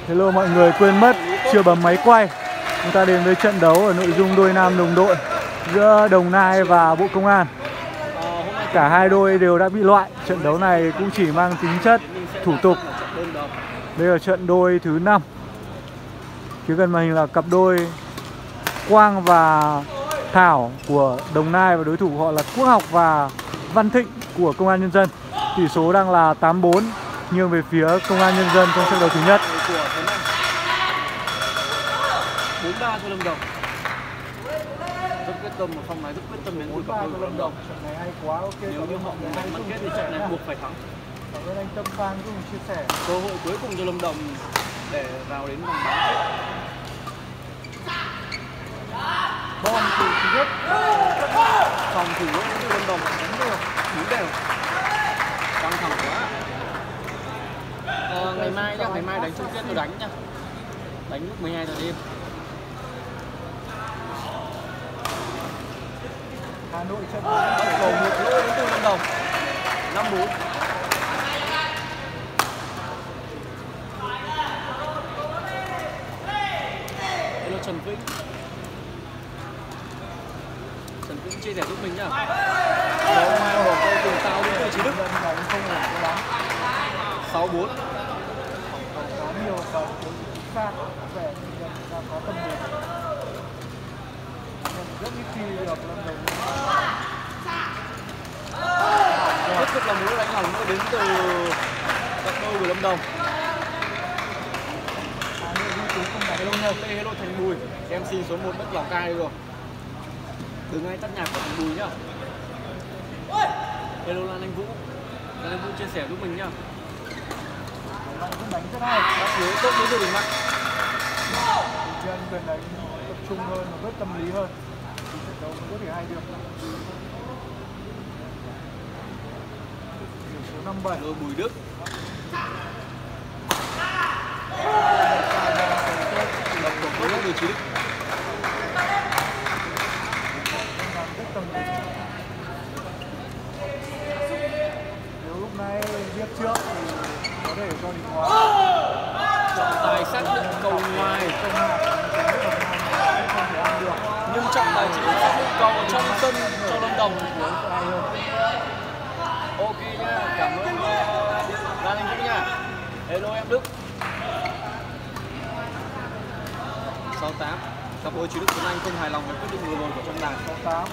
Hello mọi người, quên mất chưa bấm máy quay. Chúng ta đến với trận đấu ở nội dung đôi nam đồng đội giữa Đồng Nai và Bộ Công an. Cả hai đôi đều đã bị loại. Trận đấu này cũng chỉ mang tính chất thủ tục. Đây là trận đôi thứ 5. Phía gần màn hình là cặp đôi Quang và Thảo của Đồng Nai và đối thủ họ là Quốc Học và Văn Thịnh của Công an Nhân dân. Tỷ số đang là 8-4 nghiêng về phía Công an Nhân dân trong trận đấu thứ nhất. 4-3 cho Lâm Đồng. Rất quyết tâm ở phòng này, rất quyết tâm đến từ cặp đôi Lâm Đồng. Trận này hay quá, ok. Nếu như họ muốn bán kết thì trận này buộc phải thắng. Cảm ơn anh Tâm Phan cũng chia sẻ. Cơ hội cuối cùng cho Lâm Đồng để vào đến vòng bán kết. Bom từ thứ nhất. Phòng thủ của Lâm Đồng đánh đều, đúng đều. Căng thẳng quá. Ngày mai nhá, ngày mai đánh chung kết tôi đánh nhá. Đánh lúc 12 giờ đêm. Hà Nội trận bắt đầu một lỗi đến từ Lâm Đồng. 5-4. Đây là Trần Vĩnh. Trần Vĩnh chia sẻ giúp mình nhá. Đầu hai bỏ câu từ Tao đến từ Chí Đức. 6-4. có nhiều cầu chính xác về có tâm lý. Rất ít khi được Lâm Đồng. Tiếp tục là một đánh hỏng nữa đến từ cặp đôi của Lâm Đồng. Hello nha, hello Thành Bùi. Em xin số 1 đất Lào Cai rồi. Từ ngay tắt nhạc của Thành Bùi nhá. Hello Lan Anh Vũ. Lan Anh Vũ chia sẻ giúp mình nhá. Đánh rất hay. Bắt lưới tốt đến từ đỉnh mạnh. Anh cần đánh tập trung hơn, nó rất tâm lý hơn. Thì trận đấu có thể hay được. Điểm số 57. Rồi Bùi Đức. Đập tổng tốt đến từ Chí Đức. Nếu lúc này viết trước thì có thể cho Đình Hóa. Trọng tài xác định cầu ngoài. Nhưng trọng tài chỉ xác định cầu trong sân cho Lâm Đồng. Ok nhá, cảm ơn Lan Anh Vũ nha. Hello em Đức. 6-8. Cặp đôi Chí Đức Tuấn Anh không hài lòng với quyết định vừa rồi của trọng tài. 6-8.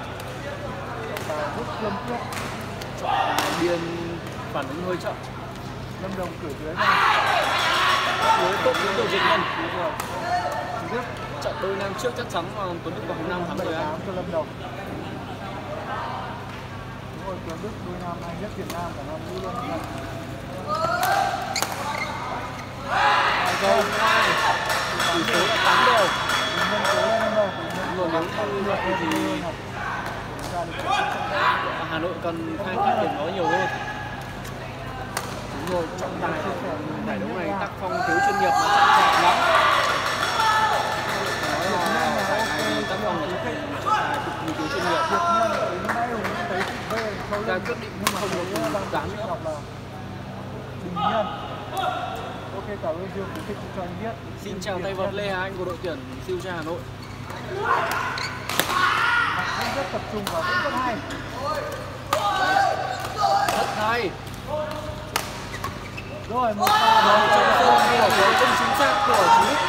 Rất kiên quyết. Trọng tài Điền phản ứng hơi chậm. Lâm Đồng cử dưới ra. Với tốt đến từ Việt Nhân. Trận đôi nam trước chắc chắn là Tuấn Đức và Hồng Nam thắng rồi á. Cho Lâm Đồng. Đúng rồi, Tuấn Đức đôi nam hay nhất Việt Nam cả năm nữ luôn. Câu 2. Tỷ số là 8 đều. Rồi nếu thì Hà Nội cần khai thác điểm đó nhiều hơn. Đúng rồi, trọng tài giải đấu này tác phong thiếu chuyên nghiệp mà chậm chạp lắm. Nói là giải này tác phong là trọng tài cực kỳ thiếu chuyên nghiệp. Ra quyết định không được dám nữa. Bình Nhân. Ok, cảm ơn Dương khuyến khích cho anh biết. Xin chào tay vợt Lê Hà Anh của đội tuyển siêu gia Hà Nội. Rất tập trung và cũng rất hay. Rất hay. Rồi, một pha đầu trong sân của công chính xác của Chí Đức.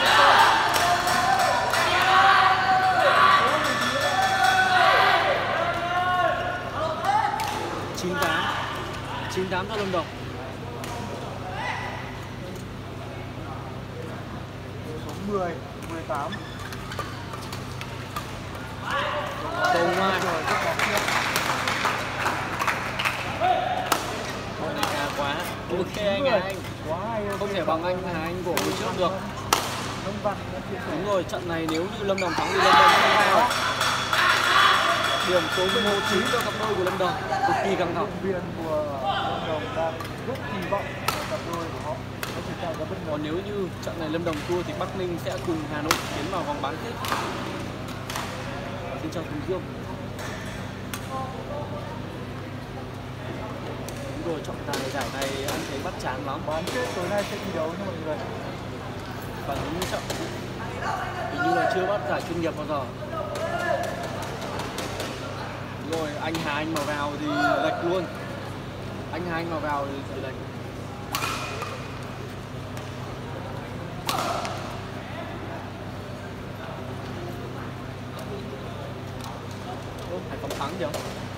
9-8 cho Lâm Đồng. Số 10, 18. Cầu ngoài. Con này khá quá. Ok anh Hà Anh. Không thể bằng anh Hà Anh của hồi trước được. Đúng rồi, trận này nếu như Lâm Đồng thắng thì Lâm Đồng không cao. Điểm số 11-9 cho cặp đôi của Lâm Đồng, cực kỳ căng thẳng. Viên của Lâm Đồng đang rất kỳ vọng cặp đôi của họ. Còn nếu như trận này Lâm Đồng thua thì Bắc Ninh sẽ cùng Hà Nội tiến vào vòng bán kết. Xin chào Tùng Dương. Đúng rồi, trọng tài giải này anh thấy bắt chán lắm. Bán kết tối nay sẽ thi đấu nha mọi người. phản ứng chậm, hình như là chưa bắt giải chuyên nghiệp bao giờ. Rồi anh Hà Anh mà vào thì lệch luôn. Anh Hà Anh mà vào thì lệch. Hải Phòng thắng chưa?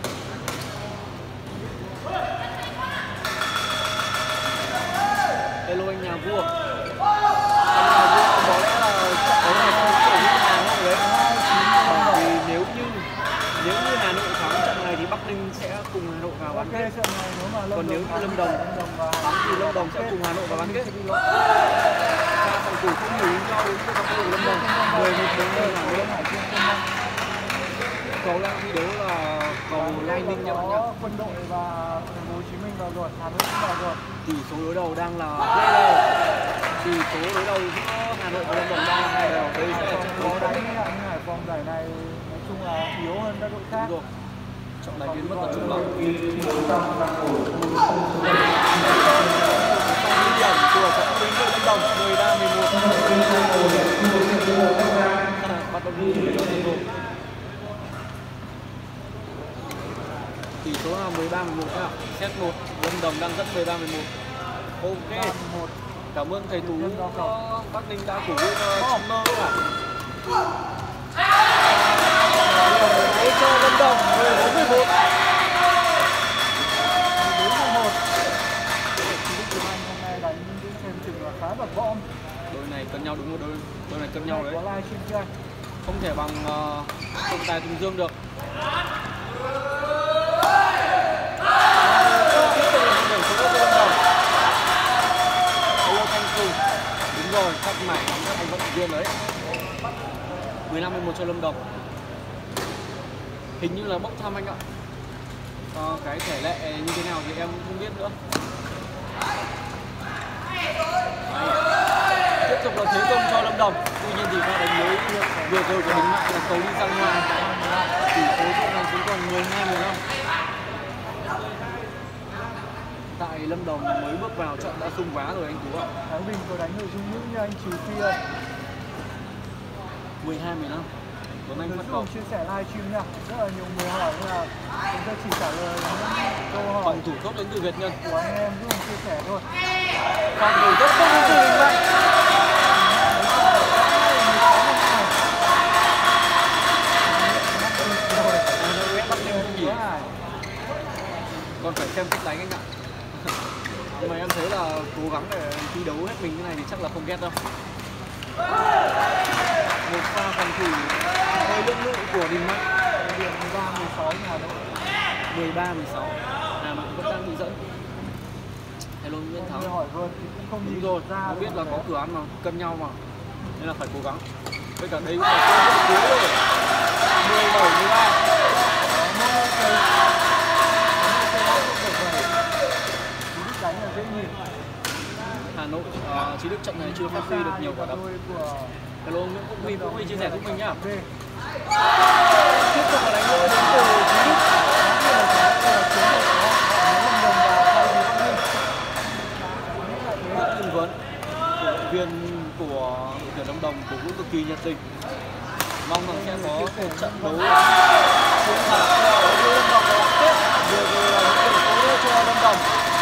Hello anh nhà vua. Anh nhà vua có lẽ là trận đấu này không phải như Hà Nội đấy. Bởi vì nếu như Hà Nội thắng trận này thì Bắc Ninh sẽ cùng Hà Nội vào bán kết. Còn nếu như Lâm Đồng thắng thì Lâm Đồng sẽ cùng Hà Nội vào bán kết. Ba phòng thủ không hiểu nhau với các cầu thủ Lâm Đồng. 11-4 Hà Nội. Cầu đang thi đấu là cầu Lai Ninh nha bạn nhé. Quân đội và Thành phố Hồ Chí Minh vào rồi, Hà Nội cũng vào rồi. Tỷ số đối đầu đang là 2-2. Tỷ số đối đầu giữa Hà Nội và Lâm Đồng đang là 2-2. Đây sẽ là trận đấu đánh Hải Phòng giải này nói chung là yếu hơn các đội khác. rồi. Trọng tài viên mất tập trung lắm. Điểm của trận Ninh với Lâm Đồng 13-11. Bắt đầu đi cho Lâm Đồng. Tỷ số là 13-11 nhá. Set 1, Lâm Đồng đang dẫn 13-11. Ok. Cảm ơn thầy Tú Bắc Ninh đã cổ vũ cho Mơ ạ. Đấy cho Lâm Đồng 14-11. 14-11. Hôm nay đánh xem chừng là khá là bom. Đôi này cân nhau đúng một đôi này cân nhau đấy. Có livestream chưa anh? Không thể bằng trọng tài Tùng Dương được. Đúng rồi, các mải các anh vận động viên đấy. 15-11 cho Lâm Đồng. Hình như là bốc thăm anh ạ. Cái thể lệ như thế nào thì em không biết nữa. Đấy. Tiếp tục là thế công cho Lâm Đồng. Tuy nhiên thì pha đánh mới vừa rồi của Đình Mạnh là cầu đi ra ngoài. Tỷ số trận này xuống còn 12-15. Tại Lâm Đồng mới bước vào trận đã sung vá rồi anh Tú ạ. Thái Bình có đánh nội dung nữ như anh Trừ Phi ơi. 12-15. Tuấn Anh bắt cầu. Chia sẻ livestream nha. Rất là nhiều người hỏi nên là chúng ta chỉ trả lời những câu hỏi. Phòng thủ tốt đến từ Việt Nhân. Của anh em giúp mình chia sẻ thôi. Phòng thủ tốt đến từ Đình Mạnh. Còn phải xem cách đánh anh ạ. Nhưng mà em thấy là cố gắng để thi đấu hết mình cái này thì chắc là không ghét đâu. Một pha phòng thủ hơi lưỡng lự của Đình Mạnh. 13-16 Hà Nội. 13-16. Hà Nội vẫn đang bị dẫn. Hello Nguyễn Thắng. Hỏi vượt thì cũng không đúng rồi, không biết là có cửa ăn mà cân nhau mà. Nên là phải cố gắng. Với cả đây cũng là cơ hội cuối rồi. 17-13. Đánh là dễ nhìn. Hà Nội Chí Đức trận này chưa phát huy được nhiều quả đấm. Hello Nguyễn Quốc Huy cũng chia sẻ giúp mình nhá. Tiếp tục là đánh lỗi đến từ Chí Đức. Rất tư vấn cổ động viên của đội tuyển Lâm Đồng cổ vũ cực kỳ nhiệt tình. Mong rằng sẽ có một trận đấu sung sạc cho Lâm Đồng và bán kết. Vừa rồi là những điểm cố cho Lâm Đồng.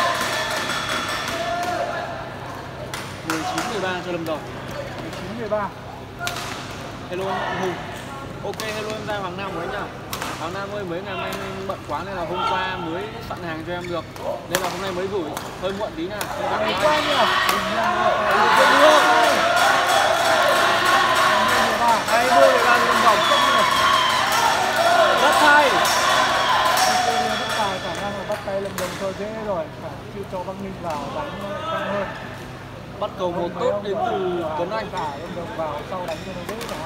19-13 cho Lâm Đồng. 19-13. Hello anh Hùng. Ok, hello em ra Hoàng Nam của anh nhá. Hoàng Nam ơi, mấy ngày nay anh bận quá nên là hôm qua mới soạn hàng cho em được. Nên là hôm nay mới gửi, hơi muộn tí nè. Ngày qua nhỉ? 20-13 Lâm Đồng. Rất hay. Khả năng là bắt tay Lâm Đồng cho dễ rồi, chưa cho Bắc Ninh vào đánh căng hơn. Bắt cầu một tốt đến từ Tuấn Anh. Cả Lâm Đồng vào sau đánh cho nó dễ cả.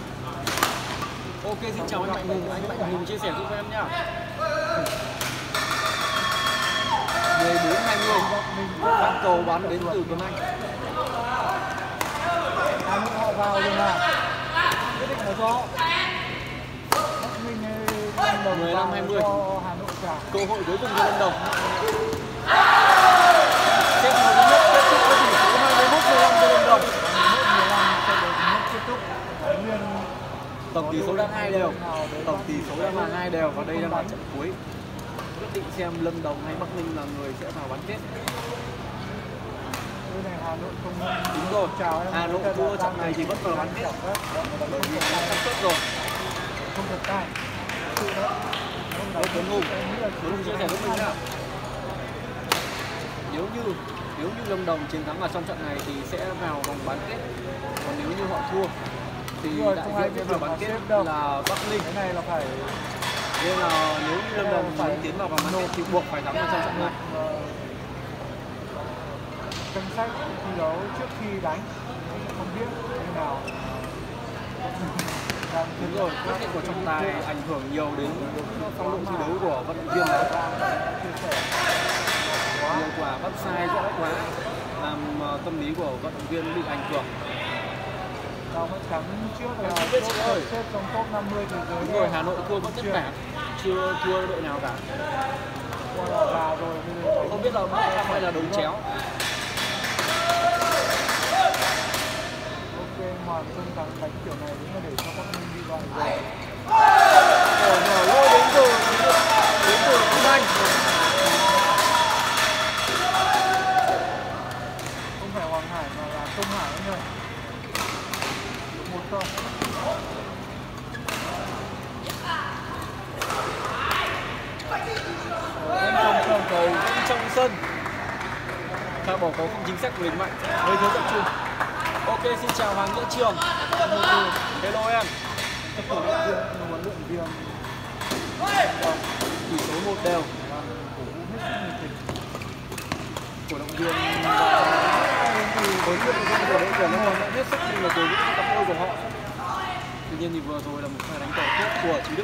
Ok, xin chào anh Mạnh Hùng. Anh Mạnh Hùng chia sẻ giúp em nhá. 14-20. Bắt cầu bắn đến từ Tuấn Anh. Hà Nội họ vào rồi mà. Quyết định là do Bắc Ninh hay Lâm Đồng vào 15-20. cho Hà Nội trả. Cơ hội cuối cùng cho Lâm Đồng. Kết hợp nhất kết thúc với tỷ số 21-15 cho Lâm Đồng. đang 2 đều. Tổng tỷ số đang là 2 đều và đây đang là trận cuối. Quyết định xem Lâm Đồng hay Bắc Ninh là người sẽ vào bán kết. Đúng rồi, Hà Nội thua trận này thì vẫn vào bán kết. Bởi vì đã sắp xếp rồi. Không được tay. Đấy, Tuấn Hùng chia sẻ với mình nào. Nếu như Lâm Đồng chiến thắng ở trong trận này thì sẽ vào vòng bán kết. Còn nếu như họ thua thì đại diện sẽ vào bán kết là Bắc Ninh. Cái này là phải, nên là nếu như Lâm Đồng muốn tiến vào vòng bán kết thì buộc phải thắng ở trong trận này. danh sách thi đấu trước khi đánh không biết như nào. Đúng rồi, quyết định của trọng tài ảnh hưởng nhiều đến phong độ thi đấu của vận động viên đó. Nhiều quả bắt sai rõ quá làm tâm lý của vận động viên bị ảnh hưởng. Đâu mất trắng trước là xếp trong top 50 thế giới. Đúng rồi, Hà Nội thua mất tất cả, chưa thua đội nào cả. Không biết là bắt hay là đấu chéo. Ok, Hoàng Xuân Thắng đánh kiểu này đúng là để cho Bắc Ninh đi đoạn rồi. Lôi đến từ Kim Anh. Không phải Hoàng Hải mà là Công Hải anh ơi. 1-0. Trong cầu trong sân. Pha bỏ cầu không chính xác của Đình Mạnh, hơi thiếu tập trung. Ok, xin chào Hoàng Nghĩa Trường. Hello em. Huấn luyện viên Tỷ số 1 đều. Cổ động viên huấn luyện viên của đội tuyển Lâm Đồng đã hết sức nhưng là cổ vũ cho cặp đôi của họ. Tuy nhiên thì vừa rồi là một pha đánh cầu tốt của Chí Đức.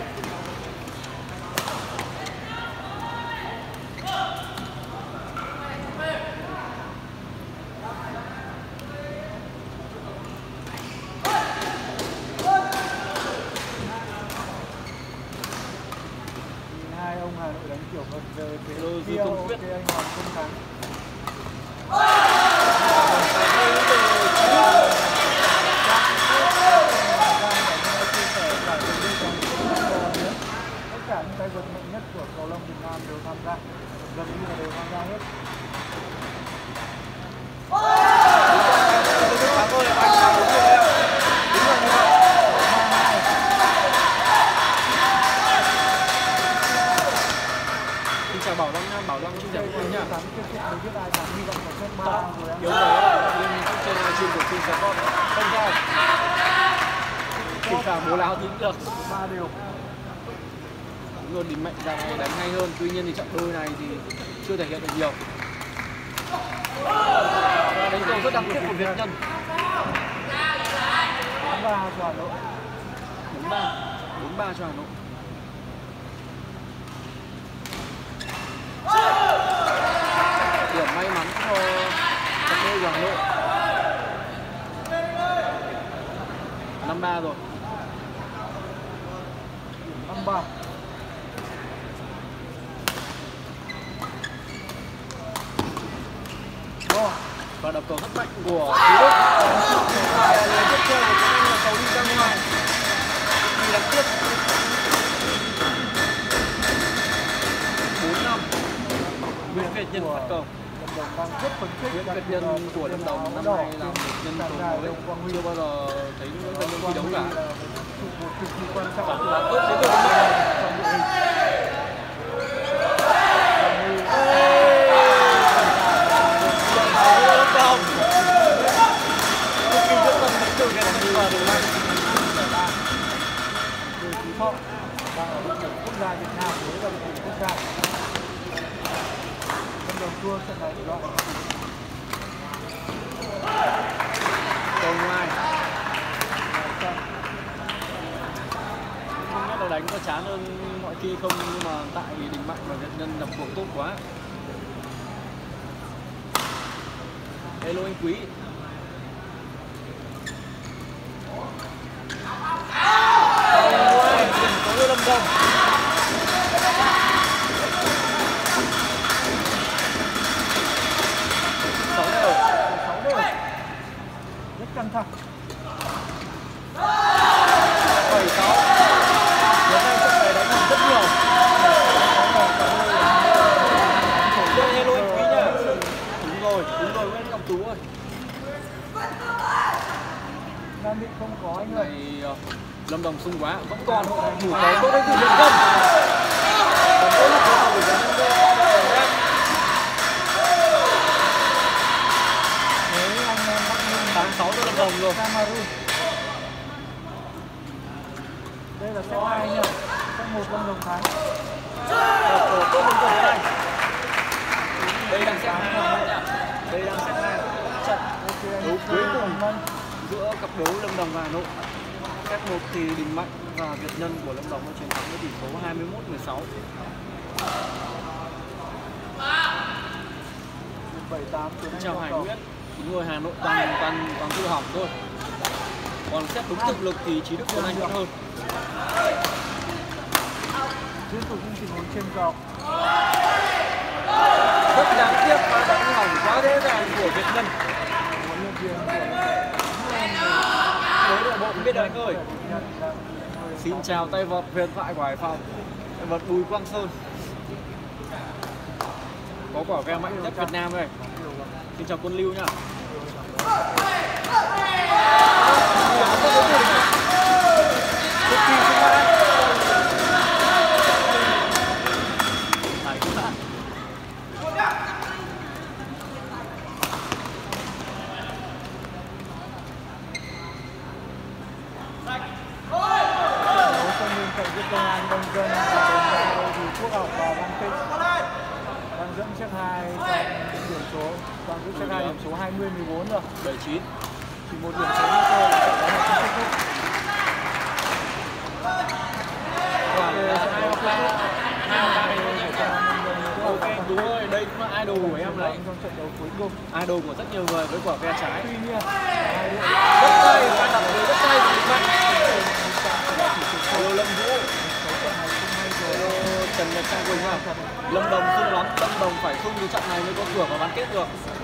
hai ông Hà Nội đánh kiểu về phía Dư Công Quyết. anh Hoàng Xuân Thắng. Tất cả những tay vợt mạnh nhất của cầu lông Việt Nam đều tham gia, gần như là đều tham gia hết. Bảo Long xin chào các bạn nhá. Yếu tố liên trên livestream của Team Sport không sao. Thỉnh thoảng bố láo tính được 3 điều. Đúng rồi, Đình Mạnh ra này đánh hay hơn, tuy nhiên thì trận đôi này thì chưa thể hiện được nhiều. Đánh cầu rất đáng tiếc của Việt Nhân. 4-3 cho Hà Nội. 4-3 cho Hà Nội. Điểm may mắn cho cặp đôi của Hà Nội. 5-3 rồi. 5-3. Và đập cầu rất mạnh của Chí Đức. Và lời tiếp theo của chúng là cầu đi ra ngoài. Thì đáng tiếc. 4-5. Nguyễn Việt Nhân phạt cầu. Nguyễn Việt Nhân của Lâm Đồng năm nay là một nhân tố mới, chưa bao giờ thấy Nguyễn Việt Nhân thi đấu cả. Và tốt đến từ Lâm Đồng. Cực kỳ quyết tâm đến từ Việt Nam và Đồng Mạnh. Từ Phú Thọ đang ở đội tuyển quốc gia Việt Nam với đội tuyển quốc gia. Lâm Đồng thua trận này loại. Cầu ngoài. Không biết là đánh có chán hơn mọi khi không, nhưng mà tại Đình Mạnh và Việt Nhân đập cuộc tốt quá. Hello anh Quý. Có Lâm Đồng. 6 đều. Rất căng thẳng. 7-6. ơi. Nam Định không có anh ơi. Này Lâm Đồng sung quá, vẫn còn thủ có tốt đấy từ Việt Tân. Đấy anh em Bắc Ninh 86 cho Lâm Đồng rồi. Cameroon. Đây là set 2 nhỉ. Set 1 Lâm Đồng thắng. Tốt hơn trận này. Đây đang set 2 nhá. Đây đang set 2. Trận đấu cuối cùng giữa cặp đấu Lâm Đồng và Hà Nội. Set 1 thì Đình Mạnh và Việt Nhân của Lâm Đồng đã chiến thắng với tỷ số 21-16. 78 Chào Hải Nguyễn. Đúng rồi, Hà Nội toàn hư hỏng thôi. Còn xét đúng thực lực thì Chí Đức Tuấn Anh vẫn hơn. liên tục những tình huống trên dọc. Rất đáng tiếc và đã hư hỏng quá dễ dàng của Việt Nhân. Huấn luyện viên Đối đội bộ biết đời anh ơi. Xin chào tay vợt huyền thoại của Hải Phòng, tay vợt Bùi Quang Sơn. Có quả ve mạnh nhất Việt Nam đây. Xin chào Quân Lưu nhá. Công an Đông Dân và thì Quốc học và Văn Tịnh đang dẫn set 2 trong điểm số, đang dẫn set 2 điểm số 20-14 rồi. 79. Chỉ một điểm số nữa thôi là sẽ có một kết thúc. Ok, đúng rồi, đây cũng là idol của em đấy. Trong trận đấu cuối cùng, Idol của rất nhiều người với quả ve trái. tuy nhiên Rất hay, pha đặt người rất hay của Đình Mạnh. Lâm Vũ, Trần Nhật Sang Quỳnh à. Lâm Đồng sung lắm, Lâm Đồng phải sung thì trận này mới có cửa vào bán kết được.